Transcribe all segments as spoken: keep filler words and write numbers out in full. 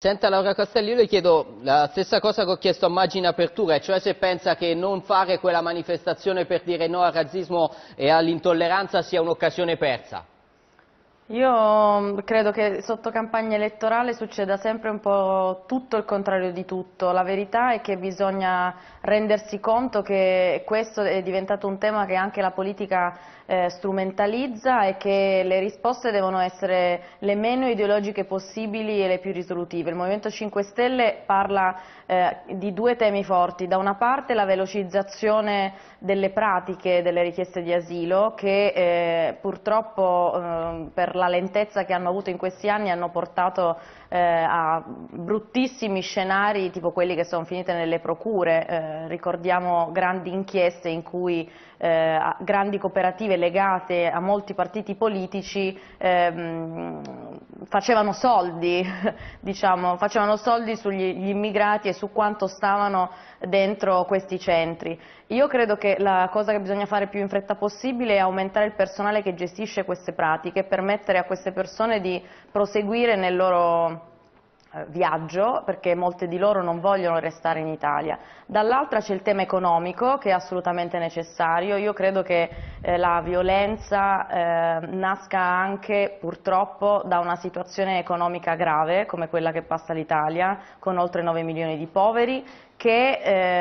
Senta Laura Castelli, io le chiedo la stessa cosa che ho chiesto a Maggi in apertura, e cioè se pensa che non fare quella manifestazione per dire no al razzismo e all'intolleranza sia un'occasione persa. Io credo che sotto campagna elettorale succeda sempre un po' tutto il contrario di tutto. La verità è che bisogna rendersi conto che questo è diventato un tema che anche la politica eh, strumentalizza e che le risposte devono essere le meno ideologiche possibili e le più risolutive. Il Movimento cinque Stelle parla eh, di due temi forti: da una parte la velocizzazione delle pratiche delle richieste di asilo che eh, purtroppo eh, per la lentezza che hanno avuto in questi anni hanno portato eh, a bruttissimi scenari tipo quelli che sono finiti nelle procure. Eh, ricordiamo grandi inchieste in cui eh, grandi cooperative legate a molti partiti politici ehm, facevano soldi, diciamo, facevano soldi sugli immigrati e su quanto stavano dentro questi centri. Io credo che la cosa che bisogna fare più in fretta possibile è aumentare il personale che gestisce queste pratiche e permettere a queste persone di proseguire nel loro viaggio, perché molte di loro non vogliono restare in Italia. Dall'altra c'è il tema economico, che è assolutamente necessario. Io credo che eh, la violenza eh, nasca anche purtroppo da una situazione economica grave come quella che passa l'Italia, con oltre nove milioni di poveri, che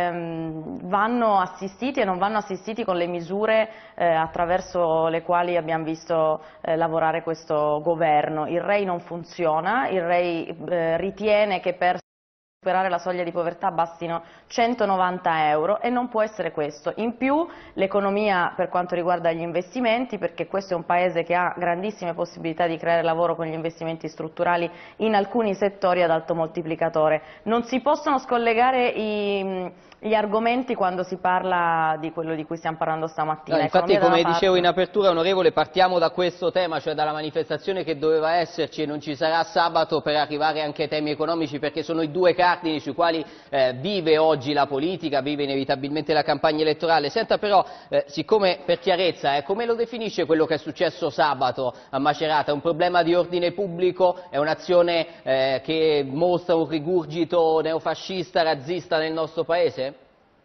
ehm, vanno assistiti e non vanno assistiti con le misure eh, attraverso le quali abbiamo visto eh, lavorare questo governo. Il R E I non funziona, il R E I eh, ritiene che per superare la soglia di povertà bastino centonovanta euro e non può essere questo. In più l'economia per quanto riguarda gli investimenti, perché questo è un paese che ha grandissime possibilità di creare lavoro con gli investimenti strutturali in alcuni settori ad alto moltiplicatore. Non si possono scollegare i, gli argomenti quando si parla di quello di cui stiamo parlando stamattina. No, infatti, come dicevo in parte... apertura, onorevole, partiamo da questo tema, cioè dalla manifestazione che doveva esserci e non ci sarà sabato, per arrivare anche ai temi economici, perché sono i due cardini sui quali eh, vive oggi la politica, vive inevitabilmente la campagna elettorale. Senta però, eh, siccome per chiarezza, eh, come lo definisce quello che è successo sabato a Macerata? È un problema di ordine pubblico? È un'azione eh, che mostra un rigurgito neofascista, razzista nel nostro Paese?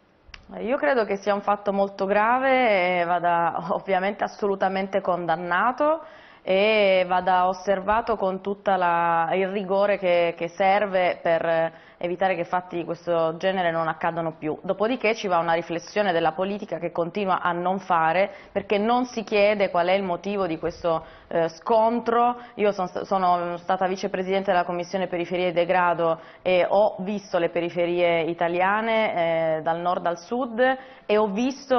Io credo che sia un fatto molto grave e vada ovviamente assolutamente condannato e vada osservato con tutto il rigore che, che serve per evitare che fatti di questo genere non accadano più. Dopodiché ci va una riflessione della politica che continua a non fare, perché non si chiede qual è il motivo di questo eh, scontro. Io sono, sono stata vicepresidente della Commissione Periferie e Degrado e ho visto le periferie italiane eh, dal nord al sud e ho visto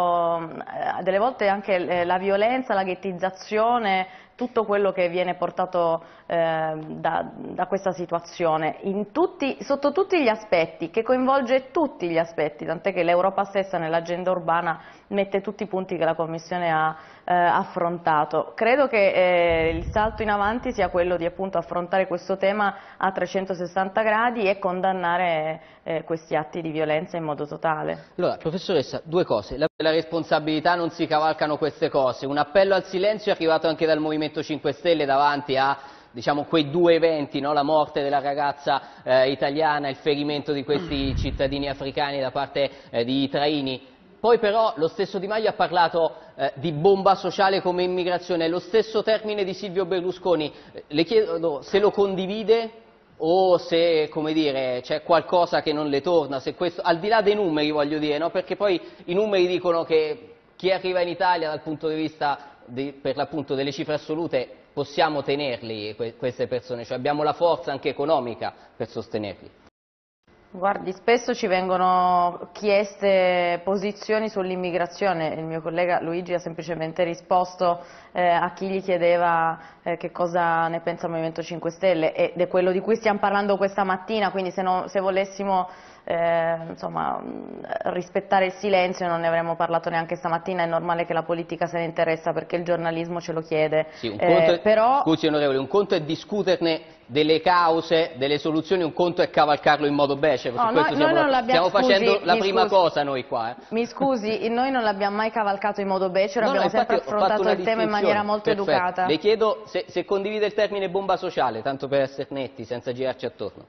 eh, delle volte anche eh, la violenza, la ghettizzazione, tutto quello che viene portato eh, da, da questa situazione, in tutti, sotto tutti gli aspetti, che coinvolge tutti gli aspetti, tant'è che l'Europa stessa nell'agenda urbana mette tutti i punti che la Commissione ha eh, affrontato. Credo che eh, il salto in avanti sia quello di appunto affrontare questo tema a trecentosessanta gradi e condannare eh, questi atti di violenza in modo totale. Allora, professoressa, due cose. La, la responsabilità non si cavalcano queste cose. Un appello al silenzio è arrivato anche dal Movimento cinque Stelle davanti a, diciamo, quei due eventi, no? La morte della ragazza eh, italiana, il ferimento di questi cittadini africani da parte eh, di Traini. Poi però lo stesso Di Maio ha parlato eh, di bomba sociale come immigrazione, è lo stesso termine di Silvio Berlusconi. Le chiedo se lo condivide o se, come dire, c'è qualcosa che non le torna, se questo, al di là dei numeri voglio dire, no? Perché poi i numeri dicono che chi arriva in Italia dal punto di vista di, per l'appunto delle cifre assolute possiamo tenerli que queste persone, cioè abbiamo la forza anche economica per sostenerli. Guardi, spesso ci vengono chieste posizioni sull'immigrazione, il mio collega Luigi ha semplicemente risposto eh, a chi gli chiedeva eh, che cosa ne pensa il Movimento cinque Stelle ed è quello di cui stiamo parlando questa mattina, quindi se, no, se volessimo eh, insomma, rispettare il silenzio. Non ne avremmo parlato neanche stamattina, è normale che la politica se ne interessa perché il giornalismo ce lo chiede. Sì, un conto eh, è, però... Scusi onorevole, un conto è discuterne delle cause, delle soluzioni, un conto è cavalcarlo in modo becero. No, Su questo noi, siamo, noi non stiamo scusi, facendo la prima scusi, cosa noi qua. Eh. Mi scusi, noi non l'abbiamo mai cavalcato in modo becero, No, no, abbiamo sempre infatti ho fatto affrontato una il tema in maniera molto Perfetto. educata. Le chiedo se, se condivide il termine bomba sociale, tanto per essere netti, senza girarci attorno.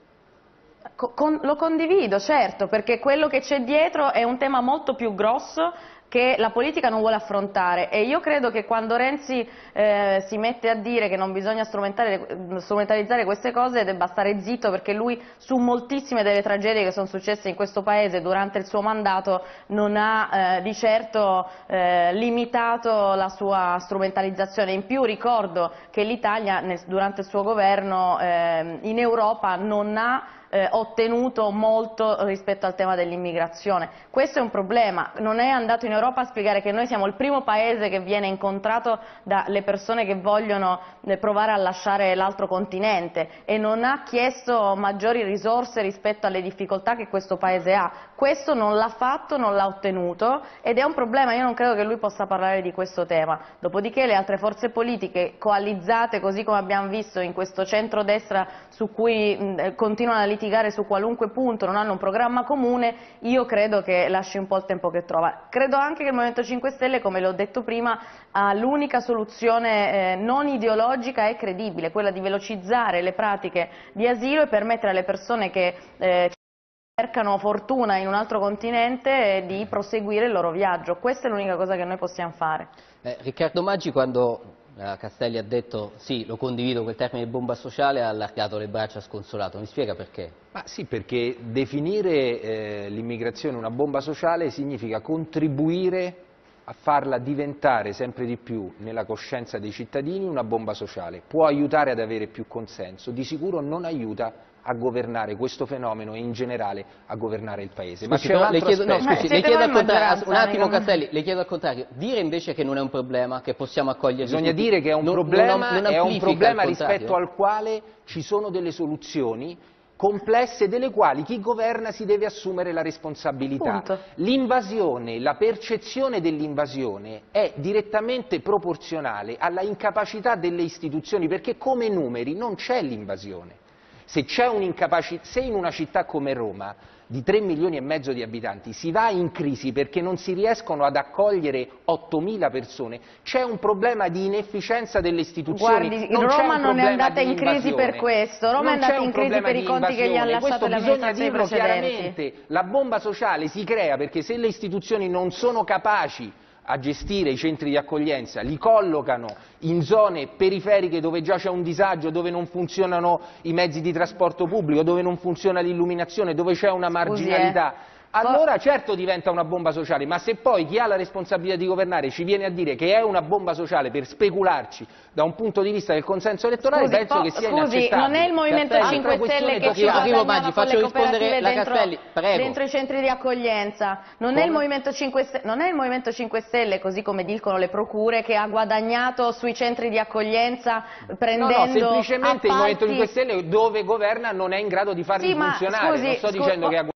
Con, lo condivido, certo, perché quello che c'è dietro è un tema molto più grosso che la politica non vuole affrontare, e io credo che quando Renzi eh, si mette a dire che non bisogna strumentalizzare queste cose debba stare zitto, perché lui su moltissime delle tragedie che sono successe in questo Paese durante il suo mandato non ha eh, di certo eh, limitato la sua strumentalizzazione. In più ricordo che l'Italia durante il suo governo eh, in Europa non ha Eh, ottenuto molto rispetto al tema dell'immigrazione. Questo è un problema, non è andato in Europa a spiegare che noi siamo il primo paese che viene incontrato dalle persone che vogliono eh, provare a lasciare l'altro continente, e non ha chiesto maggiori risorse rispetto alle difficoltà che questo paese ha. Questo non l'ha fatto, non l'ha ottenuto, ed è un problema. Io non credo che lui possa parlare di questo tema. Dopodiché le altre forze politiche coalizzate, così come abbiamo visto in questo centrodestra su cui mh, continuano a litigare su qualunque punto, non hanno un programma comune, io credo che lasci un po' il tempo che trova. Credo anche che il Movimento cinque Stelle, come l'ho detto prima, ha l'unica soluzione eh, non ideologica e credibile, quella di velocizzare le pratiche di asilo e permettere alle persone che eh, cercano fortuna in un altro continente di proseguire il loro viaggio. Questa è l'unica cosa che noi possiamo fare. Eh, Riccardo Maggi, quando eh, Castelli ha detto sì, lo condivido, quel termine bomba sociale, ha allargato le braccia sconsolato. Mi spiega perché? Ma sì, perché definire eh, l'immigrazione una bomba sociale significa contribuire a farla diventare sempre di più nella coscienza dei cittadini una bomba sociale. Può aiutare ad avere più consenso, di sicuro non aiuta a governare questo fenomeno e in generale a governare il Paese. Scusi, Ma c'è un le altro chiedo, no, aspetto. scusi, le chiedo al contrario, un attimo mica... Castelli, le chiedo al contrario, dire invece che non è un problema, che possiamo accogliere. Bisogna tutti, dire che è un non, problema, non, non è un problema al rispetto al quale ci sono delle soluzioni complesse delle quali chi governa si deve assumere la responsabilità. L'invasione, la percezione dell'invasione è direttamente proporzionale alla incapacità delle istituzioni, perché come numeri non c'è l'invasione. Se c'è un'incapacità, se in una città come Roma di tre milioni e mezzo di abitanti si va in crisi perché non si riescono ad accogliere ottomila persone, c'è un problema di inefficienza delle istituzioni. Guardi, non Roma un non è andata in invasione. crisi per questo, Roma non è andata in crisi per i conti che gli ha lasciato le amministrazioni precedenti. Chiaramente, la bomba sociale si crea perché se le istituzioni non sono capaci a gestire i centri di accoglienza, li collocano in zone periferiche dove già c'è un disagio, dove non funzionano i mezzi di trasporto pubblico, dove non funziona l'illuminazione, dove c'è una marginalità. Scusi, eh. Allora certo diventa una bomba sociale, ma se poi chi ha la responsabilità di governare ci viene a dire che è una bomba sociale per specularci da un punto di vista del consenso elettorale, scusi, penso che sia scusi, inaccettabile. non è il Movimento Castelli, cinque Stelle che ci Arrivo, guadagnava Maggi, con faccio le rispondere cooperative la dentro, Castelli, prego. dentro i centri di accoglienza, non è, il Movimento cinque Stelle, non è il Movimento cinque Stelle, così come dicono le procure, che ha guadagnato sui centri di accoglienza prendendo No, no, semplicemente appalti... il Movimento cinque Stelle dove governa non è in grado di farli sì, ma, funzionare, scusi, non sto scu dicendo che ha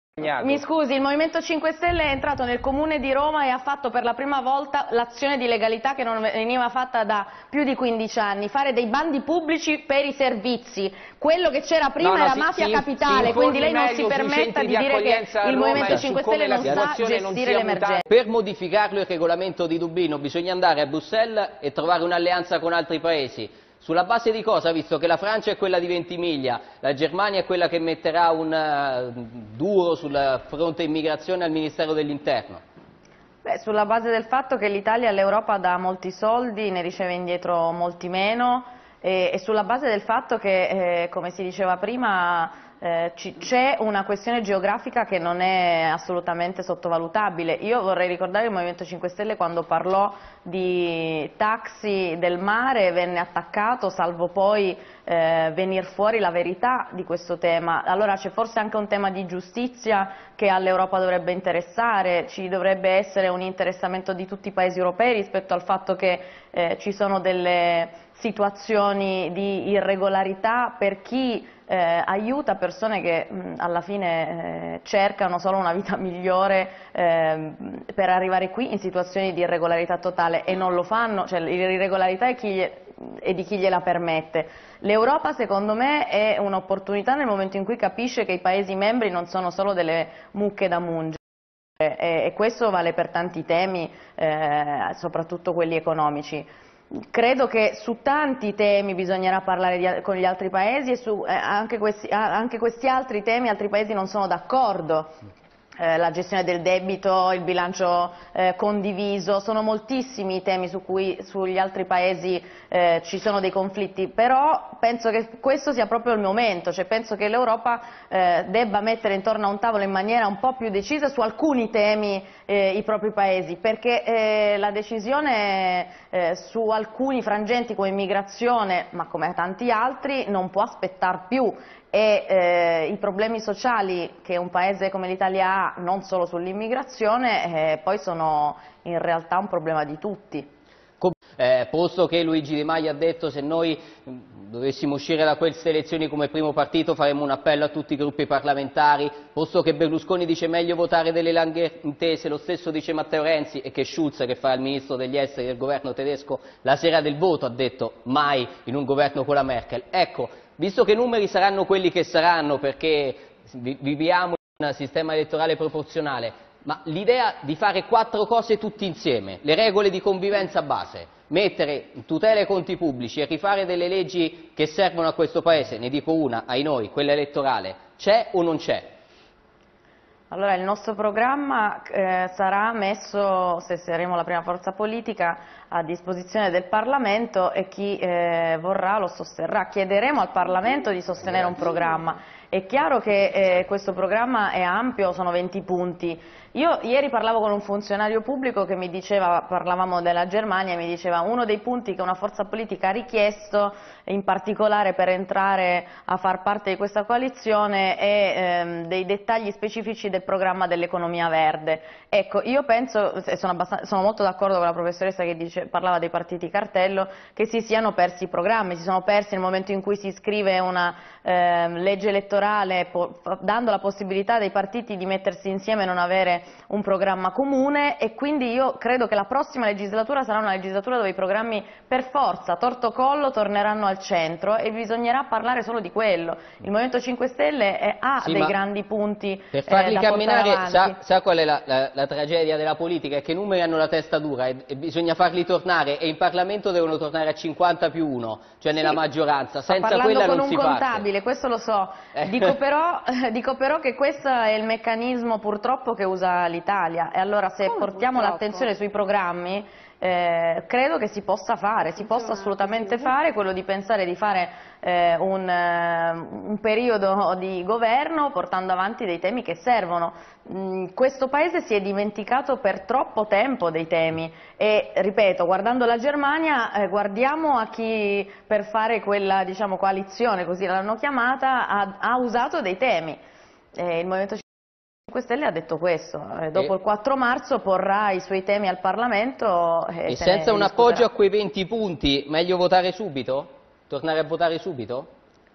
Mi scusi, il Movimento cinque Stelle è entrato nel Comune di Roma e ha fatto per la prima volta l'azione di legalità che non veniva fatta da più di quindici anni, fare dei bandi pubblici per i servizi. Quello che c'era prima no, no, era si, mafia si, capitale, si quindi lei non si permetta di dire che il Movimento cinque Stelle non sa gestire l'emergenza. Per modificarlo il regolamento di Dublino bisogna andare a Bruxelles e trovare un'alleanza con altri paesi. Sulla base di cosa, visto che la Francia è quella di Ventimiglia, la Germania è quella che metterà un uh, duro sul fronte immigrazione al Ministero dell'Interno? Beh, sulla base del fatto che l'Italia all'Europa dà molti soldi, ne riceve indietro molti meno, e, e sulla base del fatto che, eh, come si diceva prima, Eh, c'è una questione geografica che non è assolutamente sottovalutabile. Io vorrei ricordare il Movimento cinque Stelle quando parlò di taxi del mare venne attaccato, salvo poi eh, venir fuori la verità di questo tema. Allora c'è forse anche un tema di giustizia che all'Europa dovrebbe interessare, ci dovrebbe essere un interessamento di tutti i paesi europei rispetto al fatto che eh, ci sono delle situazioni di irregolarità per chi eh, aiuta persone che mh, alla fine eh, cercano solo una vita migliore eh, per arrivare qui in situazioni di irregolarità totale e non lo fanno, cioè l'irregolarità è, chi gli, è di chi gliela permette. L'Europa secondo me è un'opportunità nel momento in cui capisce che i Paesi membri non sono solo delle mucche da mungere. E questo vale per tanti temi, eh, soprattutto quelli economici. Credo che su tanti temi bisognerà parlare di, con gli altri paesi e su eh, anche, questi, anche questi altri temi altri paesi non sono d'accordo. Eh, la gestione del debito, il bilancio eh, condiviso, sono moltissimi i temi su cui sugli altri paesi eh, ci sono dei conflitti, però penso che questo sia proprio il momento, cioè penso che l'Europa eh, debba mettere intorno a un tavolo in maniera un po' più decisa su alcuni temi eh, i propri paesi, perché eh, la decisione eh, su alcuni frangenti come immigrazione, ma come tanti altri, non può aspettare più. E eh, i problemi sociali che un paese come l'Italia ha, non solo sull'immigrazione, eh, poi sono in realtà un problema di tutti. Eh, posto che Luigi Di Maio ha detto se noi dovessimo uscire da queste elezioni come primo partito faremo un appello a tutti i gruppi parlamentari, posto che Berlusconi dice meglio votare delle larghe intese, lo stesso dice Matteo Renzi, e che Schulz, che fa il ministro degli esteri del governo tedesco, la sera del voto ha detto mai in un governo con la Merkel. Ecco, visto che i numeri saranno quelli che saranno perché viviamo in un sistema elettorale proporzionale, ma l'idea di fare quattro cose tutti insieme, le regole di convivenza base, mettere in tutela i conti pubblici e rifare delle leggi che servono a questo Paese, ne dico una, ai noi, quella elettorale, c'è o non c'è? Allora, il nostro programma eh, sarà messo, se saremo la prima forza politica, a disposizione del Parlamento e chi eh, vorrà lo sosterrà. Chiederemo al Parlamento di sostenere un programma. È chiaro che eh, questo programma è ampio, sono venti punti. Io ieri parlavo con un funzionario pubblico che mi diceva, parlavamo della Germania, e mi diceva uno dei punti che una forza politica ha richiesto, in particolare per entrare a far parte di questa coalizione, è ehm, dei dettagli specifici del programma dell'economia verde. Ecco, io penso, e sono, sono molto d'accordo con la professoressa che dice, parlava dei partiti cartello, che si siano persi i programmi, si sono persi nel momento in cui si scrive una ehm, legge elettorale po dando la possibilità dei partiti di mettersi insieme e non avere un programma comune, e quindi io credo che la prossima legislatura sarà una legislatura dove i programmi per forza, torto collo, torneranno al centro e bisognerà parlare solo di quello. Il Movimento cinque Stelle è, ha sì, dei grandi punti per farli eh, da camminare, sa, sa qual è la, la, la tragedia della politica? È che i numeri hanno la testa dura e, e bisogna farli tornare, e in Parlamento devono tornare a cinquanta più uno, cioè nella sì, maggioranza, senza parlando quella con non un si contabile, parte. questo lo so, dico però, dico però che questo è il meccanismo purtroppo che usa l'Italia, e allora se Come portiamo l'attenzione sui programmi eh, credo che si possa fare, si possa assolutamente fare quello di pensare di fare eh, un, eh, un periodo di governo portando avanti dei temi che servono. Mm, questo Paese si è dimenticato per troppo tempo dei temi e, ripeto, guardando la Germania, eh, guardiamo a chi per fare quella, diciamo, coalizione, così l'hanno chiamata, ha, ha usato dei temi. Eh, il Movimento cinque Stelle ha detto questo, eh, dopo e, il quattro marzo porrà i suoi temi al Parlamento e, e senza un discuterà. appoggio a quei venti punti, meglio votare subito? Tornare a votare subito?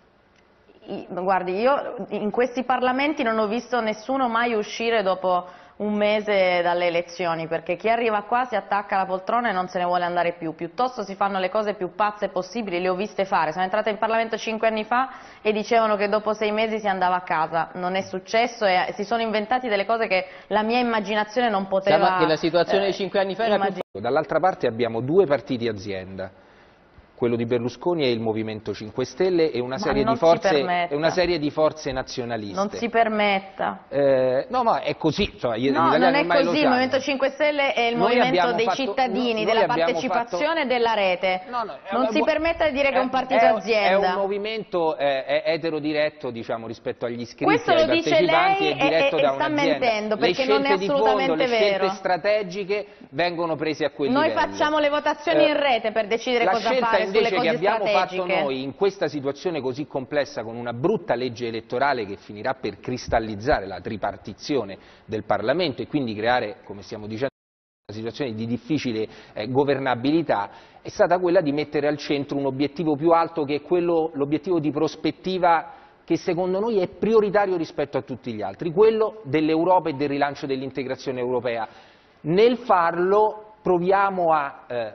I, guardi, io in questi Parlamenti non ho visto nessuno mai uscire dopo un mese dalle elezioni, perché chi arriva qua si attacca alla poltrona e non se ne vuole andare più, piuttosto si fanno le cose più pazze possibili, le ho viste fare. Sono entrata in Parlamento cinque anni fa e dicevano che dopo sei mesi si andava a casa, non è successo e si sono inventati delle cose che la mia immaginazione non poteva Sa, ma che la situazione eh, di cinque anni fa era più... Dall'altra parte abbiamo due partiti azienda, quello di Berlusconi e il Movimento cinque Stelle, e una, serie di, forze, e una serie di forze nazionaliste. Non si permetta. Eh, no, ma è così. Cioè, io, no, non è così, il Movimento cinque Stelle è il noi movimento dei fatto, cittadini, noi della partecipazione e fatto... della rete. No, no, non è, si permetta di dire che è un partito è, azienda. È un movimento eh, è eterodiretto, diciamo, rispetto agli iscritti, questo ai lo dice lei è diretto e, da e sta un'azienda. mentendo, perché le non è assolutamente fondo, vero. Le scelte strategiche vengono prese a quel Noi livello. facciamo le votazioni eh, in rete per decidere la cosa scelta fare sulle invece cose che abbiamo strategiche. fatto noi in questa situazione così complessa, con una brutta legge elettorale che finirà per cristallizzare la tripartizione del Parlamento e quindi creare, come stiamo dicendo, situazione di difficile eh, governabilità, è stata quella di mettere al centro un obiettivo più alto, che è quello, l'obiettivo di prospettiva che secondo noi è prioritario rispetto a tutti gli altri, quello dell'Europa e del rilancio dell'integrazione europea. Nel farlo proviamo a eh,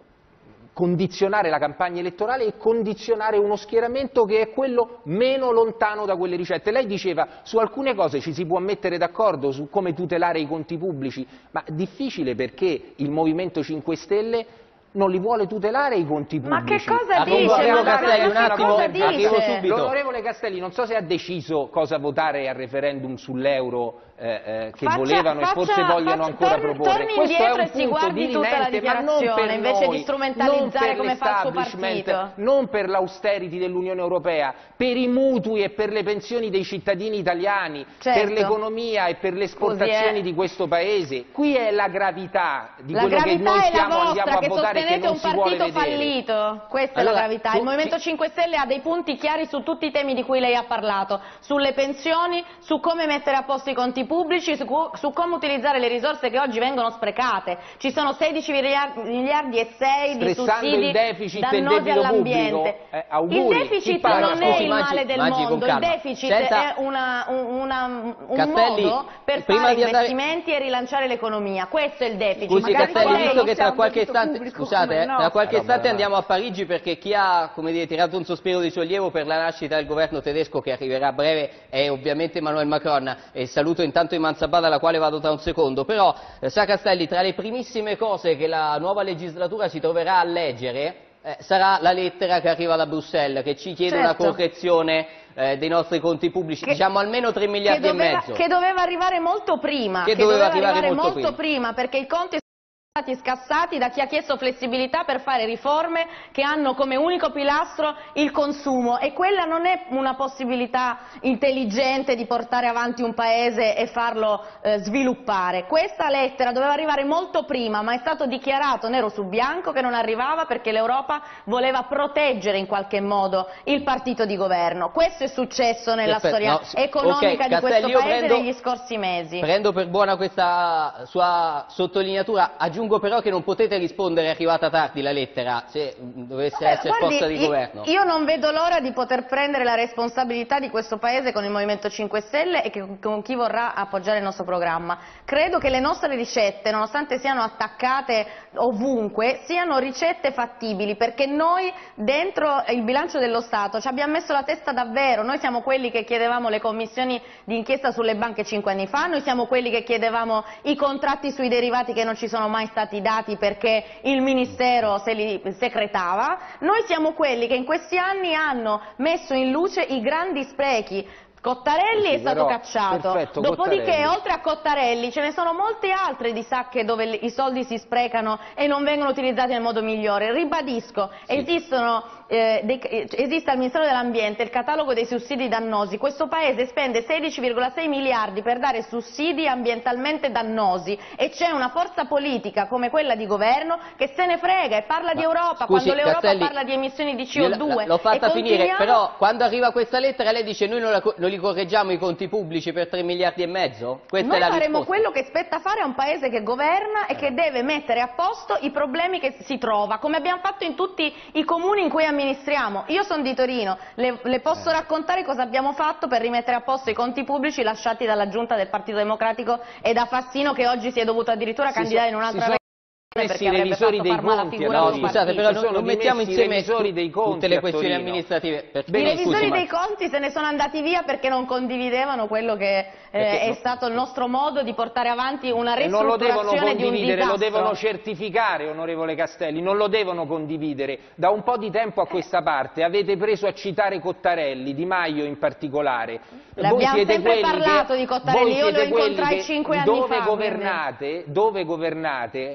condizionare la campagna elettorale e condizionare uno schieramento che è quello meno lontano da quelle ricette. Lei diceva su alcune cose ci si può mettere d'accordo, su come tutelare i conti pubblici, ma è difficile perché il Movimento cinque Stelle non li vuole tutelare i conti pubblici. Ma che cosa Ah, dice? Onorevole Ma Castelli, un attimo, arrivo subito. L'onorevole Castelli non so se ha deciso cosa votare al referendum sull'euro eh, eh, che faccia, volevano faccia, e forse vogliono faccia, ancora torni, proporre. Torni Questo è un e si punto guardi dirimente, tutta la dichiarazione, ma non per invece noi, di strumentalizzare come fa il suo partito. Non per l'austerity dell'Unione Europea, per i mutui e per le pensioni dei cittadini italiani, certo. per l'economia e per le esportazioni Scusi, di questo Paese. Qui è la gravità di la quello gravità che noi stiamo, vostra, andiamo a che votare, che non un si vuole vedere. fallito, questa allora, è la gravità. Il Movimento cinque Stelle ha dei punti chiari su tutti i temi di cui lei ha parlato, sulle pensioni, su come mettere a posto i conti pubblici, su, su come utilizzare le risorse che oggi vengono sprecate. Ci sono sedici miliardi e sei di sussidi il deficit dannosi all'ambiente. Eh, il deficit non è il male del Maggi, mondo, il deficit Senta, è una, una, un Castelli, modo per prima fare di andare... investimenti e rilanciare l'economia. Questo è il deficit. Scusi Castelli, visto che tra qualche istante, pubblico, scusate, eh, no. tra qualche Eh, istante vabbè, andiamo a Parigi, perché chi ha, come dire, tirato un sospiro di sollievo per la nascita del governo tedesco che arriverà a breve è ovviamente Emmanuel Macron, e saluto intanto Iman Sabbah, alla quale vado tra un secondo. Però eh, sa Castelli, tra le primissime cose che la nuova legislatura si troverà a leggere eh, sarà la lettera che arriva da Bruxelles, che ci chiede certo. una correzione eh, dei nostri conti pubblici, che, diciamo almeno tre miliardi doveva, e mezzo. Che doveva arrivare molto prima, Che, che doveva, doveva arrivare, arrivare molto, molto prima. prima, perché i conti sono stati scassati da chi ha chiesto flessibilità per fare riforme che hanno come unico pilastro il consumo, e quella non è una possibilità intelligente di portare avanti un paese e farlo eh, sviluppare. Questa lettera doveva arrivare molto prima, ma è stato dichiarato nero su bianco che non arrivava perché l'Europa voleva proteggere in qualche modo il partito di governo. Questo è successo nella Perfetto, storia no, economica okay, di questo Castelli, paese prendo, negli scorsi mesi. Prendo per buona questa sua sottolineatura. Aggiungo però che non potete rispondere, è arrivata tardi la lettera, se dovesse Eh, essere guardi, posta di io, governo. Io non vedo l'ora di poter prendere la responsabilità di questo Paese con il Movimento cinque Stelle e che, con chi vorrà appoggiare il nostro programma. Credo che le nostre ricette, nonostante siano attaccate ovunque, siano ricette fattibili, perché noi dentro il bilancio dello Stato ci abbiamo messo la testa davvero. Noi siamo quelli che chiedevamo le commissioni di inchiesta sulle banche cinque anni fa, noi siamo quelli che chiedevamo i contratti sui derivati che non ci sono mai stati dati perché il Ministero se li secretava, noi siamo quelli che in questi anni hanno messo in luce i grandi sprechi. Cottarelli sì, è stato però, cacciato, perfetto, dopodiché Cottarelli. oltre a Cottarelli ce ne sono molte altre di sacche dove i soldi si sprecano e non vengono utilizzati nel modo migliore. Ribadisco, sì. esistono, eh, dei, esiste al Ministero dell'Ambiente il catalogo dei sussidi dannosi. Questo Paese spende sedici virgola sei miliardi per dare sussidi ambientalmente dannosi, e c'è una forza politica come quella di governo che se ne frega e parla Ma, di Europa, scusi, quando l'Europa Castelli, parla di emissioni di C O due. L'ho fatta e finire, continuiamo... però quando arriva questa lettera lei dice noi non, la, non li correggiamo i conti pubblici per tre miliardi e mezzo? Questa Noi è la faremo risposta. quello che spetta fare a un Paese che governa e che deve mettere a posto i problemi che si trova, come abbiamo fatto in tutti i comuni in cui amministriamo. Io sono di Torino, le, le posso raccontare cosa abbiamo fatto per rimettere a posto i conti pubblici lasciati dalla giunta del Partito Democratico e da Fassino, che oggi si è dovuto addirittura Si candidare so, in un'altra si perché avrebbe revisori fatto dei far male conti, figura no, al suo scusate, partito. però non, sono non mettiamo dimessi i insieme revisori dei conti tutte le a questioni Torino. amministrative. Per... I Bene, revisori scusi, dei ma- conti se ne sono andati via perché non condividevano quello che eh, Perché è no- stato il nostro modo di portare avanti una E non lo devono ristrutturazione di un condividere, lo disastro. devono certificare, onorevole Castelli, non lo devono condividere. Da un po' di tempo a questa parte avete preso a citare Cottarelli, Di Maio in particolare. Voi L'abbiamo siete sempre quelli parlato che, di Cottarelli, voi io lo siete quelli incontrai che cinque anni dove fa, governate, dove governate a Roma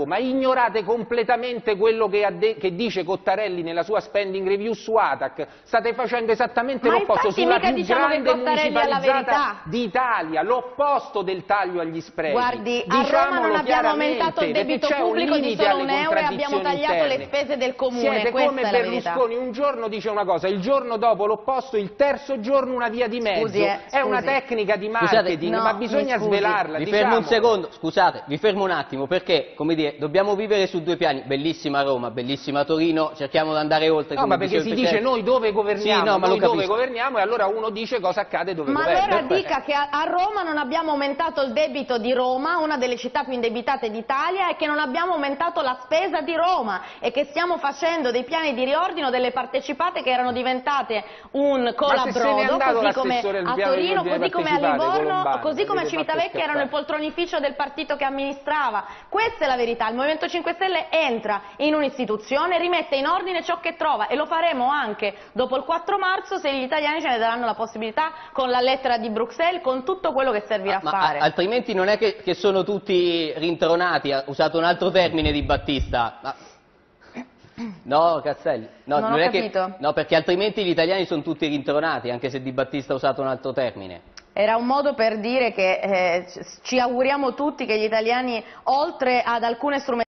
ma ignorate completamente quello che, ha che dice Cottarelli nella sua spending review su A T A C, state facendo esattamente l'opposto sulla più diciamo grande municipalizzata d'Italia, l'opposto del taglio agli sprechi. Guardi, a Roma non abbiamo aumentato il debito pubblico di solo un euro e abbiamo tagliato interne. le spese del comune. Siete Questa come è Berlusconi, un giorno dice una cosa, il giorno dopo l'opposto, il terzo giorno una via di mezzo. Scusi, eh, è scusi. una tecnica di marketing, no, ma bisogna svelarla. Vi diciamo. fermo un secondo, scusate, vi fermo un attimo, perché, come dire, dobbiamo vivere su due piani, bellissima Roma, bellissima Torino, cerchiamo di andare oltre. No, ma perché si dice noi dove governiamo, sì, no, ma noi lo dove governiamo e allora uno dice cosa accade dove ma governa. Ma allora dica che a, a Roma non abbiamo aumentato il debito di Roma, una delle città più indebitate d'Italia, e che non abbiamo aumentato la spesa di Roma e che stiamo facendo dei piani di riordino delle partecipate che erano diventate un colabrodo, così come a Torino, così come a Livorno, così come a Civitavecchia erano il poltronificio del partito che amministrava. Questa è la verità, il Movimento cinque Stelle entra in un'istituzione, rimette in ordine ciò che trova, e lo faremo anche dopo il quattro marzo se gli italiani ce ne daranno la possibilità, con la lettera di Bruxelles, con tutto quello che servirà ma, a fare. Ma altrimenti non è che, che sono tutti rintronati, ha usato un altro termine Di Battista. Ma... No, Castelli, no, non, non ho è capito. Che, no, perché altrimenti gli italiani sono tutti rintronati, anche se Di Battista ha usato un altro termine. Era un modo per dire che eh, ci auguriamo tutti che gli italiani, oltre ad alcune strumentalizzazioni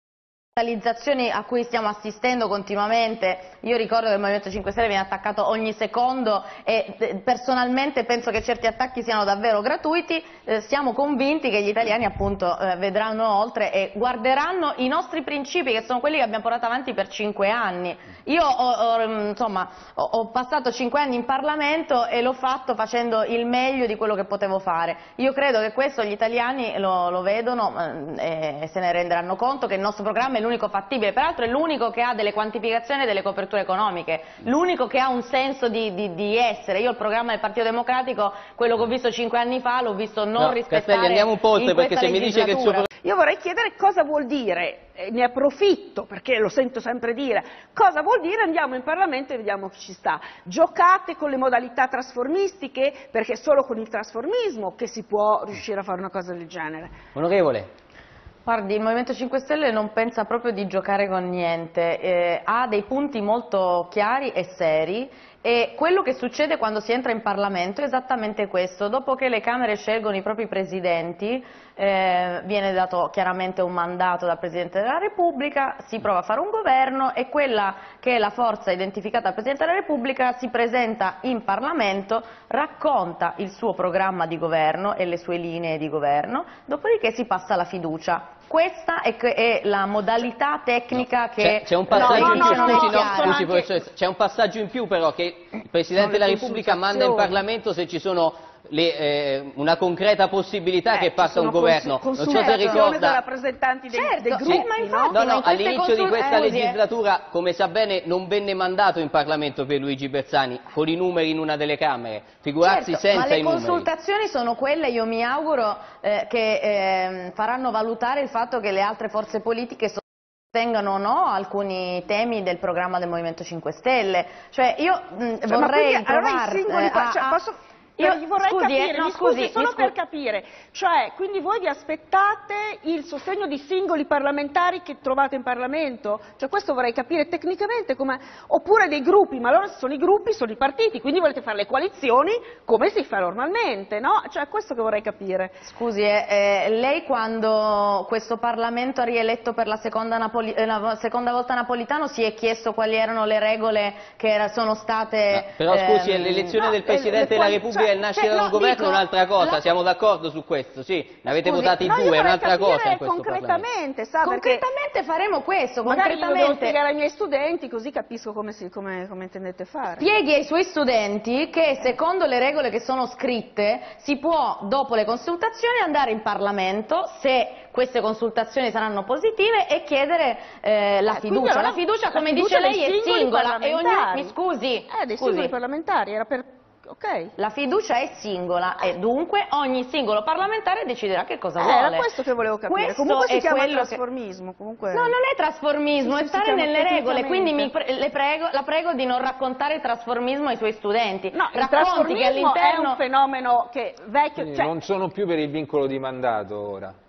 a cui stiamo assistendo continuamente, io ricordo che il Movimento cinque Stelle viene attaccato ogni secondo e eh, personalmente penso che certi attacchi siano davvero gratuiti, eh, siamo convinti che gli italiani appunto eh, vedranno oltre e guarderanno i nostri principi, che sono quelli che abbiamo portato avanti per cinque anni. Io ho, ho, insomma, ho, ho passato cinque anni in Parlamento e l'ho fatto facendo il meglio di quello che potevo fare. Io credo che questo gli italiani lo, lo vedono eh, e se ne renderanno conto, che il nostro programma è l'unico fattibile, peraltro è l'unico che ha delle quantificazioni e delle coperture economiche, l'unico che ha un senso di, di, di essere. Io il programma del Partito Democratico, quello che ho visto cinque anni fa, l'ho visto non no, rispettare. Castelli, andiamo un po' oltre, perché se mi dice che il suo... Io vorrei chiedere cosa vuol dire, eh, ne approfitto perché lo sento sempre dire, cosa vuol dire andiamo in Parlamento e vediamo chi ci sta. Giocate con le modalità trasformistiche, perché è solo con il trasformismo che si può riuscire a fare una cosa del genere. Onorevole. Guardi, il Movimento cinque Stelle non pensa proprio di giocare con niente, eh, ha dei punti molto chiari e seri, e quello che succede quando si entra in Parlamento è esattamente questo: dopo che le Camere scelgono i propri presidenti, eh, viene dato chiaramente un mandato dal Presidente della Repubblica, si prova a fare un governo e quella che è la forza identificata dal Presidente della Repubblica si presenta in Parlamento, racconta il suo programma di governo e le sue linee di governo, dopodiché si passa alla fiducia. Questa è, è la modalità tecnica no, che c'è un passaggio no, in più, no, no, scusi, no, no, scusi professoressa, c'è un passaggio in più però, che il Presidente della Repubblica manda in Parlamento se ci sono le, eh, una concreta possibilità eh, che passa un governo. Non so se ricorda da rappresentanti dei, certo, dei gruppi, sì, ma infatti, no, no, ma all'inizio di questa eh, legislatura, come sa bene, non venne mandato in Parlamento Pierluigi Bersani con i numeri in una delle Camere, figurarsi certo, senza ma le i numeri. consultazioni sono quelle, io mi auguro eh, che eh, faranno valutare il fatto che le altre forze politiche sostengano o no alcuni temi del programma del Movimento cinque Stelle. Cioè io mh, cioè, vorrei quindi, provare allora i singoli, a, cioè, a, posso... Io vorrei scusi, capire, eh, no, mi scusi, scusi solo mi per scusi. capire, cioè quindi voi vi aspettate il sostegno di singoli parlamentari che trovate in Parlamento? Cioè questo vorrei capire tecnicamente come, oppure dei gruppi, ma allora se sono i gruppi sono i partiti, quindi volete fare le coalizioni come si fa normalmente, no? Cioè questo che vorrei capire. Scusi, eh, eh, lei quando questo Parlamento ha rieletto per la seconda, Napoli, eh, la seconda volta Napolitano si è chiesto quali erano le regole che era, sono state... No, però scusi, ehm, l'elezione no, del Presidente della Repubblica e il nascere cioè, da un no, governo dico, è un'altra cosa, la... siamo d'accordo su questo, sì, ne avete Scusi, votati no, due, è un'altra cosa in questo concretamente, sa, concretamente perché faremo questo, magari concretamente. lo devo spiegare ai miei studenti così capisco come, si, come, come intendete fare. Spieghi ai suoi studenti che secondo le regole che sono scritte si può dopo le consultazioni andare in Parlamento, se queste consultazioni saranno positive, e chiedere eh, la eh, fiducia. Allora, La fiducia, come la dice fiducia lei, è singola e ognuno, mi scusi, eh, dei scusi. singoli parlamentari, era per... Okay. La fiducia è singola e dunque ogni singolo parlamentare deciderà che cosa eh, vuole. Era questo che volevo capire. Questo comunque si è chiama quello trasformismo. Che... Comunque... No, non è trasformismo, sì, è sì, stare nelle regole, quindi mi pre le prego, la prego di non raccontare il trasformismo ai suoi studenti. No, il Racconti trasformismo che all'interno... è un fenomeno che vecchio... Cioè... Cioè... Non sono più per il vincolo di mandato ora.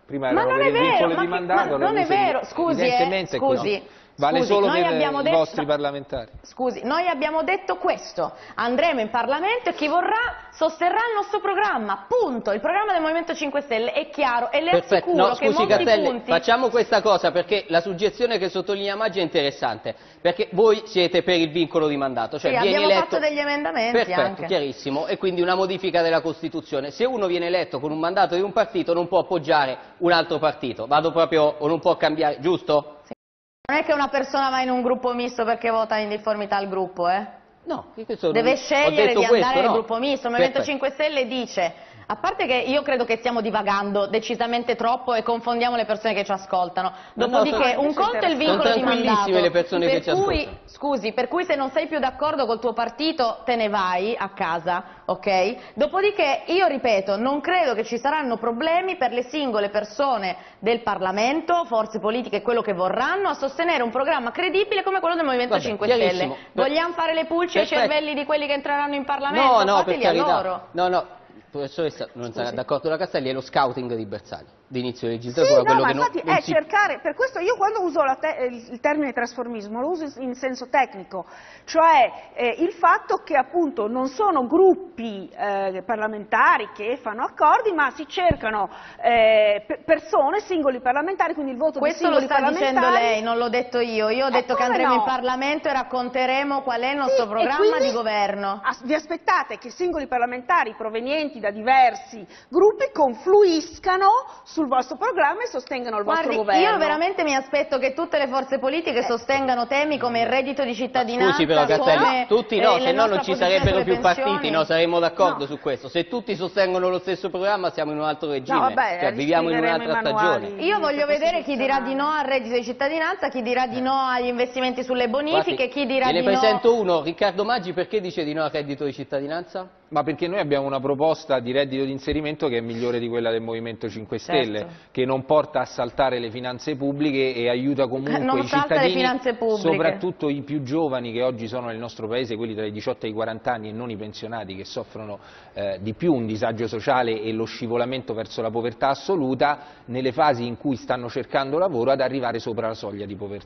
prima ma erano non per è il vincolo vero, di ma, mandato, ma non è vero, scusi, eh, scusi. Vale Scusi, solo noi per abbiamo i detto, vostri no, parlamentari. Scusi, noi abbiamo detto questo, andremo in Parlamento e chi vorrà sosterrà il nostro programma, punto. Il programma del Movimento cinque Stelle è chiaro e le Perfetto. assicuro No, che scusi molti Castelli, punti... facciamo questa cosa perché la suggezione che sottolinea Maggi è interessante, perché voi siete per il vincolo di mandato, cioè sì, viene abbiamo eletto... fatto degli emendamenti. Perfetto, anche. chiarissimo, e quindi una modifica della Costituzione. Se uno viene eletto con un mandato di un partito non può appoggiare un altro partito, vado proprio, o non può cambiare, giusto? Sì. Non è che una persona va in un gruppo misto perché vota in difformità al gruppo, eh? No, questo Deve non... scegliere di questo, andare nel no. gruppo misto. Il Movimento Perfetto. cinque Stelle dice, a parte che io credo che stiamo divagando decisamente troppo e confondiamo le persone che ci ascoltano, dopodiché no, un conto è il vincolo sono di mandato, le persone per che ci cui, ascoltano. scusi, per cui se non sei più d'accordo col tuo partito te ne vai a casa, ok? Dopodiché io ripeto, non credo che ci saranno problemi per le singole persone del Parlamento, forze politiche, quello che vorranno, a sostenere un programma credibile come quello del Movimento Vabbè, cinque Stelle. chiarissimo. Vogliamo fare le pulci ai Perfetto. cervelli di quelli che entreranno in Parlamento? No, no, per Fateli a carità. loro. No, no, professoressa non Scusi. sarà d'accordo la Castelli, è lo scouting di Bersani, di inizio Sì, legislatura, no, quello ma che non, infatti non è si... cercare, per questo io quando uso la te- il termine trasformismo lo uso in senso tecnico, cioè eh, il fatto che appunto non sono gruppi eh, parlamentari che fanno accordi, ma si cercano eh, pe- persone, singoli parlamentari, quindi il voto Questo di lo singoli sta parlamentari. dicendo lei, non l'ho detto io. Io ho Eh, detto che come andremo no? in Parlamento e racconteremo qual è il nostro Sì, e programma quindi di governo. as- vi aspettate che singoli parlamentari provenienti da diversi gruppi confluiscano sul vostro programma e sostengano il vostro Guardi, governo. io veramente mi aspetto che tutte le forze politiche Eh. sostengano temi come il reddito di cittadinanza, Scusi però Castelli, come tutti no, eh, se le no non nostre ci posizioni sarebbero sulle più pensioni. partiti, no, saremmo d'accordo No. su questo. Se tutti sostengono lo stesso programma siamo in un altro regime, No, vabbè, cioè, viviamo in riscriveremo un'altra i manuali. stagione. Io voglio vedere chi dirà di no Costituzionale. al reddito di cittadinanza, chi dirà di no agli investimenti sulle bonifiche, Guardi, chi dirà gliene di no... presento uno, Riccardo Maggi, perché dice di no al reddito di cittadinanza? Ma perché noi abbiamo una proposta di reddito di inserimento che è migliore di quella del Movimento cinque Stelle, Certo. che non porta a saltare le finanze pubbliche e aiuta comunque Non i salta le cittadini, finanze pubbliche. soprattutto i più giovani che oggi sono nel nostro paese, quelli tra i diciotto e i quaranta anni e non i pensionati, che soffrono eh, di più un disagio sociale e lo scivolamento verso la povertà assoluta, nelle fasi in cui stanno cercando lavoro, ad arrivare sopra la soglia di povertà.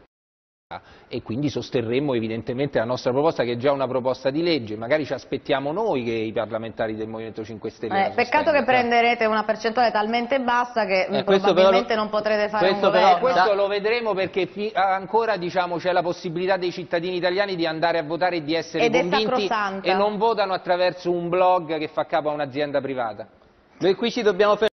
E quindi sosterremmo evidentemente la nostra proposta, che è già una proposta di legge. Magari ci aspettiamo noi che i parlamentari del Movimento cinque Stelle Eh, la peccato che sostengano. prenderete una percentuale talmente bassa che Eh, mh, questo probabilmente però lo- non potrete fare un questo però- governo. Questo Da- lo vedremo, perché fi- ancora diciamo, c'è la possibilità dei cittadini italiani di andare a votare e di essere Ed è convinti, sacrosanta. e non votano attraverso un blog che fa capo a un'azienda privata. Noi qui ci dobbiamo fermare.